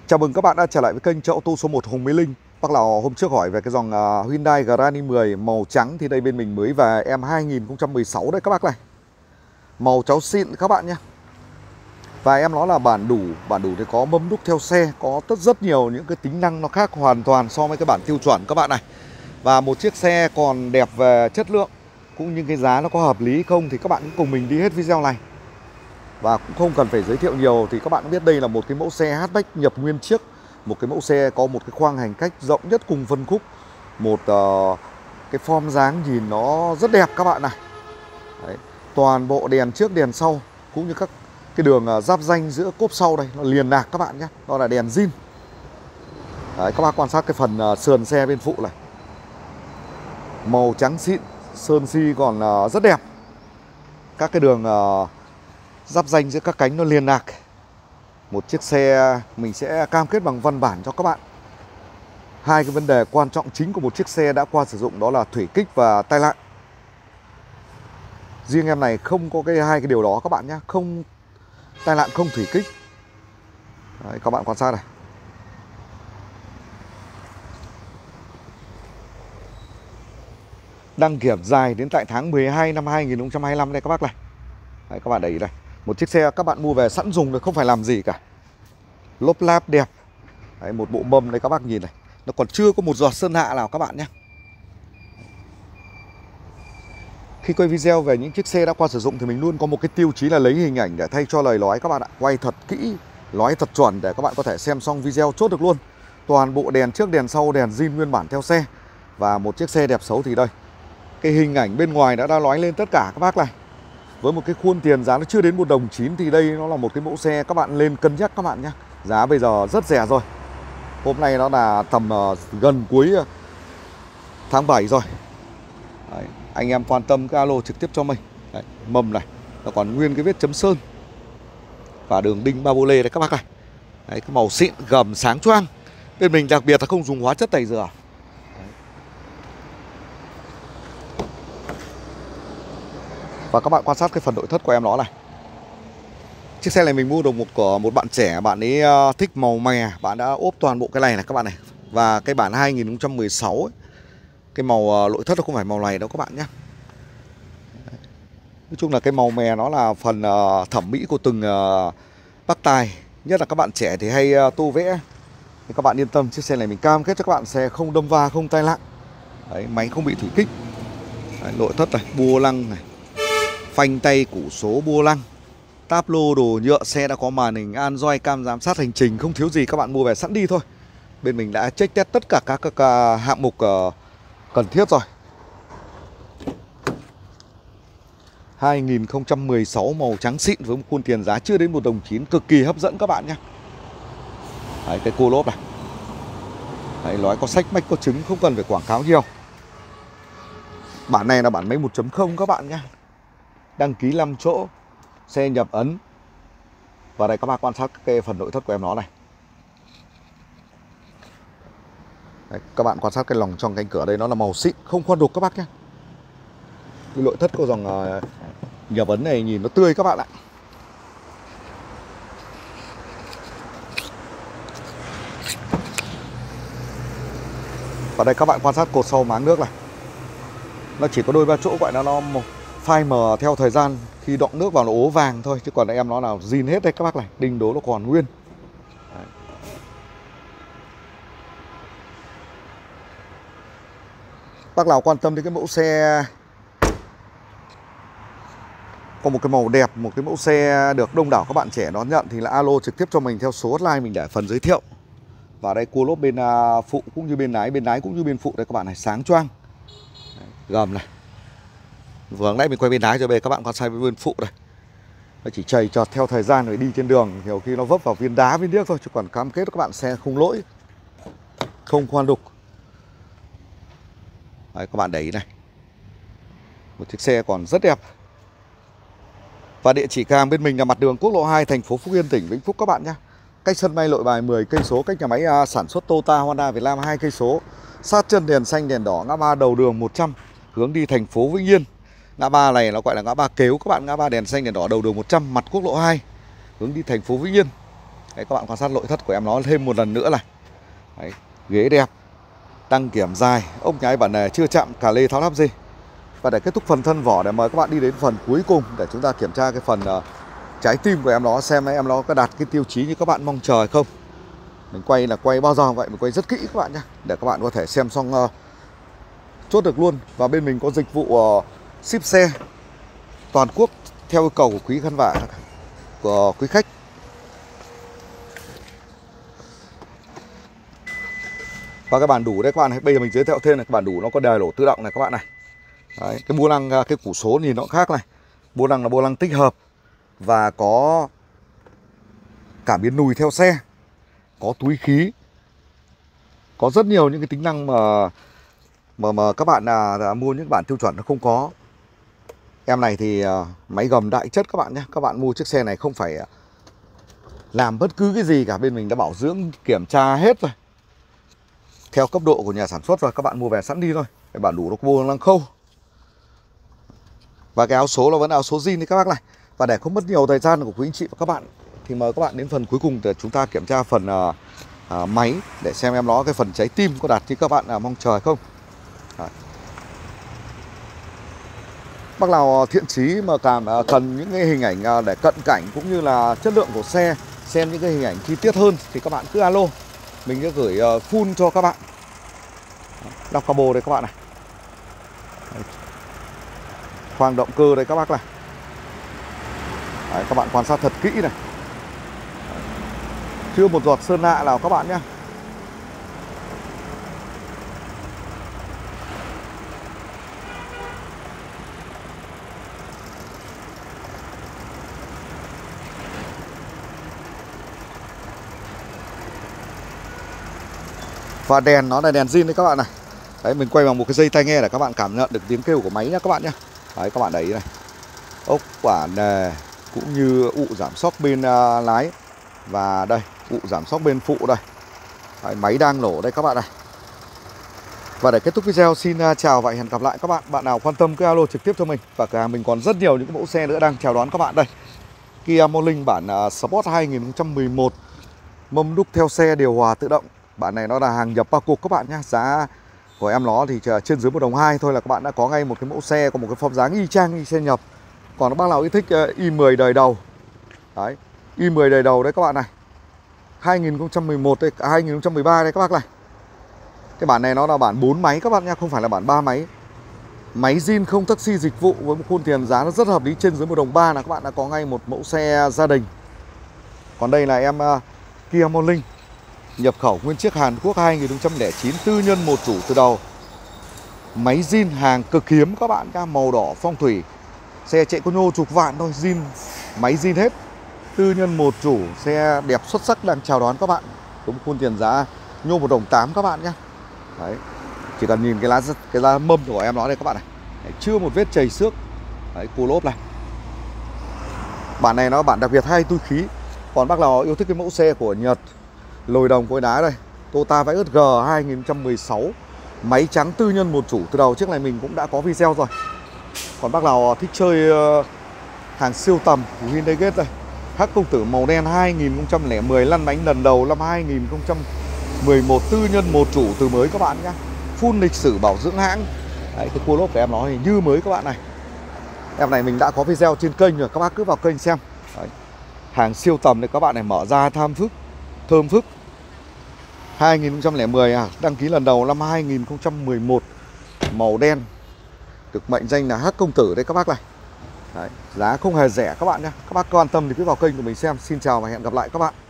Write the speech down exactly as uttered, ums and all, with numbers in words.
Chào mừng các bạn đã trở lại với kênh Chợ ô tô số một Hùng Mỹ Linh. Bác Lào hôm trước hỏi về cái dòng uh, Hyundai Grand i mười màu trắng thì đây bên mình mới về em hai nghìn không trăm mười sáu đấy các bác này. Màu cháu xịn các bạn nhé. Và em nó là bản đủ, bản đủ thì có mâm đúc theo xe, có rất rất nhiều những cái tính năng nó khác hoàn toàn so với cái bản tiêu chuẩn các bạn này. Và một chiếc xe còn đẹp về chất lượng cũng như cái giá nó có hợp lý không thì các bạn cũng cùng mình đi hết video này. Và cũng không cần phải giới thiệu nhiều thì các bạn cũng biết đây là một cái mẫu xe hatchback nhập nguyên chiếc. Một cái mẫu xe có một cái khoang hành khách rộng nhất cùng phân khúc. Một uh, cái form dáng nhìn nó rất đẹp các bạn này. Đấy. Toàn bộ đèn trước đèn sau cũng như các cái đường uh, giáp ranh giữa cốp sau đây nó liền lạc các bạn nhé. Đó là đèn zin. Đấy, các bác quan sát cái phần uh, sườn xe bên phụ này. Màu trắng xịn, sơn xi còn uh, rất đẹp. Các cái đường uh, giáp ranh giữa các cánh nó liền lạc. Một chiếc xe mình sẽ cam kết bằng văn bản cho các bạn hai cái vấn đề quan trọng chính của một chiếc xe đã qua sử dụng, đó là thủy kích và tai nạn. Riêng em này không có cái hai cái điều đó các bạn nhé. Không tai nạn, không thủy kích. Đấy, các bạn quan sát này. Đăng kiểm dài đến tại tháng mười hai năm hai nghìn không trăm hai mươi lăm đây các bác này. Đấy, các bạn để ý đây. Một chiếc xe các bạn mua về sẵn dùng rồi, không phải làm gì cả. Lốp láp đẹp. Đấy, một bộ mâm đây các bác nhìn này. Nó còn chưa có một giọt sơn hạ nào các bạn nhé. Khi quay video về những chiếc xe đã qua sử dụng thì mình luôn có một cái tiêu chí là lấy hình ảnh để thay cho lời nói các bạn ạ. Quay thật kỹ, nói thật chuẩn để các bạn có thể xem xong video chốt được luôn. Toàn bộ đèn trước đèn sau đèn zin nguyên bản theo xe. Và một chiếc xe đẹp xấu thì đây. Cái hình ảnh bên ngoài đã đã nói lên tất cả các bác này. Với một cái khuôn tiền giá nó chưa đến một đồng chín thì đây nó là một cái mẫu xe các bạn lên cân nhắc các bạn nhé. Giá bây giờ rất rẻ rồi. Hôm nay nó là tầm uh, gần cuối tháng bảy rồi. Đấy, anh em quan tâm cái alo trực tiếp cho mình. Đấy, mâm này nó còn nguyên cái vết chấm sơn và đường đinh ba bô lê đấy các bác này. Đấy, cái màu xịn, gầm sáng choang. Bên mình đặc biệt là không dùng hóa chất tẩy rửa. Và các bạn quan sát cái phần nội thất của em nó này. Chiếc xe này mình mua được một của một bạn trẻ, bạn ấy thích màu mè, bạn đã ốp toàn bộ cái này này các bạn này. Và cái bản hai nghìn không trăm mười sáu ấy, cái màu nội thất nó không phải màu này đâu các bạn nhé. Nói chung là cái màu mè nó là phần thẩm mỹ của từng bác tài, nhất là các bạn trẻ thì hay tô vẽ. Thì các bạn yên tâm, chiếc xe này mình cam kết cho các bạn xe không đâm va, không tai nạn. Đấy, máy không bị thủy kích. Đấy, nội thất này, bua lăng này, phanh tay củ số bua lăng, táp lô đồ nhựa, xe đã có màn hình Android, cam giám sát hành trình, không thiếu gì các bạn mua về sẵn đi thôi. Bên mình đã check test tất cả các, các, các hạng mục uh, cần thiết rồi. hai nghìn không trăm mười sáu màu trắng xịn với một khuôn tiền giá chưa đến một đồng chín, cực kỳ hấp dẫn các bạn nhé. Đấy, cái cô lốp này. Đấy, nói có sách mách có trứng, không cần phải quảng cáo nhiều. Bản này là bản máy một chấm không các bạn nhé. Đăng ký năm chỗ, xe nhập ấn. Và đây các bạn quan sát cái phần nội thất của em nó này. Đấy, các bạn quan sát cái lòng trong cánh cửa đây, nó là màu xịn, không khoan đục các bác nhé. Cái nội thất của dòng uh, nhập ấn này nhìn nó tươi các bạn ạ. Và đây các bạn quan sát cột sau máng nước này. Nó chỉ có đôi ba chỗ gọi là nó phai mờ theo thời gian, khi đọng nước vào nó ố vàng thôi, chứ còn em nó là zin hết đây các bác này, đinh đố nó còn nguyên. Đấy. Bác nào quan tâm đến cái mẫu xe có một cái màu đẹp, một cái mẫu xe được đông đảo các bạn trẻ đón nhận thì là alo trực tiếp cho mình theo số hotline mình để phần giới thiệu. Và đây cua lốp bên phụ cũng như bên lái, bên lái cũng như bên phụ đây các bạn này, sáng choang. Gầm này. Vừa nãy mình quay bên lái rồi, bây giờ các bạn quan sát bên phụ đây. Nó chỉ chầy chọt theo thời gian rồi đi trên đường, nhiều khi nó vấp vào viên đá viên điếc thôi, chứ còn cam kết các bạn xe không lỗi, không khoan đục. Đấy, các bạn để ý này. Một chiếc xe còn rất đẹp. Và địa chỉ cửa hàng bên mình là mặt đường quốc lộ hai, thành phố Phúc Yên, tỉnh Vĩnh Phúc các bạn nhé. Cách sân bay Nội Bài mười cây số, cách nhà máy uh, sản xuất Toyota Honda Việt Nam hai cây số. Sát chân đèn xanh đèn đỏ, ngã ba đầu đường một trăm, hướng đi thành phố Vĩnh Yên. Ngã ba này nó gọi là ngã ba Kếu các bạn, ngã ba đèn xanh đèn đỏ đầu đường một trăm, mặt quốc lộ hai, hướng đi thành phố Vĩnh Yên. Đấy, các bạn quan sát nội thất của em nó thêm một lần nữa này. Đấy, ghế đẹp, đăng kiểm dài, ốc nhái bản nề chưa chạm cả lê tháo lắp gì. Và để kết thúc phần thân vỏ, để mời các bạn đi đến phần cuối cùng để chúng ta kiểm tra cái phần uh, trái tim của em nó, xem em nó có đạt cái tiêu chí như các bạn mong chờ hay không. Mình quay là quay bao giờ vậy, mình quay rất kỹ các bạn nhé, để các bạn có thể xem xong uh, chốt được luôn. Và bên mình có dịch vụ uh, ship xe toàn quốc theo yêu cầu của quý khán giả, của quý khách. Và cái bản đủ đấy các bạn, bây giờ mình giới thiệu thêm này, cái bản đủ nó có đề lỗ tự động này các bạn này. Đấy, cái vô lăng, cái củ số nhìn nó khác này. Vô lăng là vô lăng tích hợp và có cảm biến lùi theo xe, có túi khí, có rất nhiều những cái tính năng mà mà mà các bạn là, là mua những bản tiêu chuẩn nó không có. Em này thì uh, máy gầm đại chất các bạn nhé. Các bạn mua chiếc xe này không phải làm bất cứ cái gì cả, bên mình đã bảo dưỡng kiểm tra hết rồi, theo cấp độ của nhà sản xuất rồi, các bạn mua về sẵn đi thôi. Cái bản đủ nó có vô lăng khâu. Và cái áo số là vẫn áo số zin đấy các bác này. Và để không mất nhiều thời gian của quý anh chị và các bạn, thì mời các bạn đến phần cuối cùng để chúng ta kiểm tra phần uh, uh, máy, để xem em nó cái phần trái tim có đạt như các bạn uh, mong chờ không. Đấy. Bác nào thiện chí mà cảm uh, cần những cái hình ảnh uh, để cận cảnh cũng như là chất lượng của xe, xem những cái hình ảnh chi tiết hơn, thì các bạn cứ alo, mình sẽ gửi uh, full cho các bạn. Đọc cabo đây các bạn này. Đấy. Khoang động cơ đây các bác này. Đấy, các bạn quan sát thật kỹ này. Đấy. Chưa một giọt sơn lạ nào các bạn nhé. Và đèn nó là đèn zin đấy các bạn này. Đấy, mình quay bằng một cái dây tai nghe để các bạn cảm nhận được tiếng kêu của máy nhé các bạn nhé. Đấy, các bạn để ý này. Ốc bản nề cũng như ụ giảm xóc bên uh, lái. Và đây, ụ giảm xóc bên phụ đây. Đấy, máy đang nổ đây các bạn này. Và để kết thúc video, xin uh, chào và hẹn gặp lại các bạn. Bạn nào quan tâm cứ alo trực tiếp cho mình. Và cửa hàng mình còn rất nhiều những mẫu xe nữa đang chào đón các bạn đây. Kia Morning bản uh, Sport hai nghìn không trăm mười một, mâm đúc theo xe, điều hòa tự động. Bản này nó là hàng nhập ba cục các bạn nhé. Giá của em nó thì trên dưới một đồng hai thôi là các bạn đã có ngay một cái mẫu xe, có một cái form dáng y chang y xe nhập. Còn bác nào yêu thích i mười đời đầu, đấy, i mười đời đầu đấy các bạn này, hai nghìn không trăm mười một đây, hai nghìn không trăm mười ba đây các bác này. Cái bản này nó là bản bốn máy các bạn nha, không phải là bản ba máy. Máy zin không taxi dịch vụ với một khuôn tiền giá nó rất hợp lý, trên dưới một đồng ba là các bạn đã có ngay một mẫu xe gia đình. Còn đây là em uh, Kia Morning nhập khẩu nguyên chiếc Hàn Quốc hai nghìn không trăm lẻ chín, tư nhân một chủ từ đầu. Máy zin hàng cực hiếm các bạn nhá, màu đỏ phong thủy. Xe chạy có nhô chục vạn thôi, zin, máy zin hết. Tư nhân một chủ, xe đẹp xuất sắc đang chào đón các bạn. Đúng khuôn tiền giá nhô một đồng tám các bạn nhé. Đấy, chỉ cần nhìn cái lá cái lá mâm của em nó đây các bạn này. Đấy, chưa một vết chảy xước. Đấy, cua lốp này. Bản này nó bản đặc biệt hai túi khí. Còn bác nào yêu thích cái mẫu xe của Nhật, lồi đồng cối đá đây, Toyota Vios G hai nghìn không trăm mười sáu, máy trắng tư nhân một chủ từ đầu, chiếc này mình cũng đã có video rồi. Còn bác nào thích chơi uh, hàng siêu tầm thì Hyundai Getz đây, Hắc công tử màu đen hai nghìn không trăm lẻ mười, lăn bánh lần đầu năm hai nghìn không trăm mười một, tư nhân một chủ từ mới các bạn nhé. Full lịch sử bảo dưỡng hãng. Đấy, cái cua lốp của em nó thì như mới các bạn này. Em này mình đã có video trên kênh rồi, các bác cứ vào kênh xem. Đấy. Hàng siêu tầm này các bạn này, mở ra tham phức, thơm phức. Hai nghìn không trăm lẻ mười à, đăng ký lần đầu năm hai nghìn không trăm mười một, màu đen, được mệnh danh là Hắc công tử đây các bác này. Đấy, giá không hề rẻ các bạn nhé. Các bác quan tâm thì cứ vào kênh của mình xem. Xin chào và hẹn gặp lại các bạn.